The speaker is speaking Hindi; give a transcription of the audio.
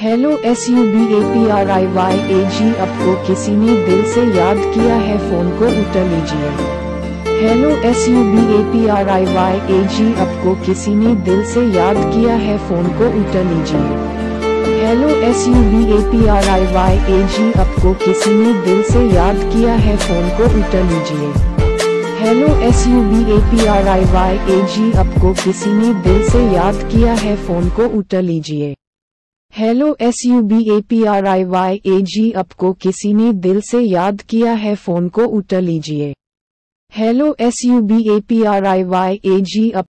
हेलो SUBAPRIYAG आपको किसी ने दिल से याद किया है, फोन को उठा लीजिए। हेलो SUBAPRIYAG आपको किसी ने दिल से याद किया है, फोन को उठा लीजिए। हेलो SUBAPRIYAG आपको किसी ने दिल से याद किया है, फोन को उठा लीजिए। हेलो SUBAPRIYAG आपको किसी ने दिल से याद किया है, फोन को उठा लीजिए। हेलो SUBAPRIYAG आपको किसी ने दिल से याद किया है, फोन को उठा लीजिए। Hello SUBAPRIYAG